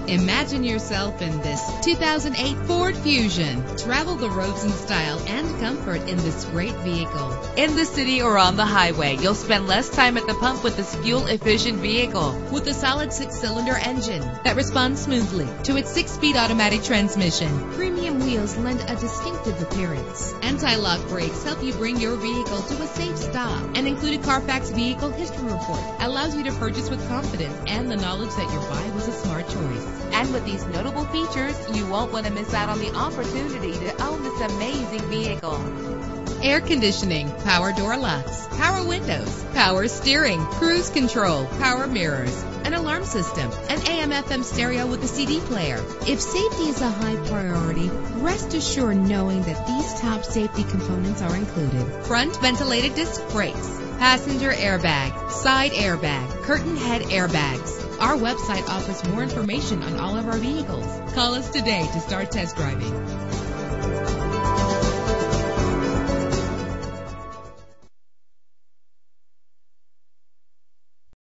Imagine yourself in this 2008 Ford Fusion. Travel the roads in style and comfort in this great vehicle. In the city or on the highway, you'll spend less time at the pump with this fuel-efficient vehicle. With a solid 6-cylinder engine that responds smoothly to its 6-speed automatic transmission. Premium wheels lend a distinctive appearance. Anti-lock brakes help you bring your vehicle to a safe stop. An included Carfax Vehicle History Report allows you to purchase with confidence and the knowledge that your buy was a smart choice. And with these notable features, you won't want to miss out on the opportunity to own this amazing vehicle. Air conditioning, power door locks, power windows, power steering, cruise control, power mirrors, an alarm system, an AM/FM stereo with a CD player. If safety is a high priority, rest assured knowing that these top safety components are included. Front ventilated disc brakes, passenger airbag, side airbag, curtain head airbags. Our website offers more information on all of our vehicles. Call us today to start test driving.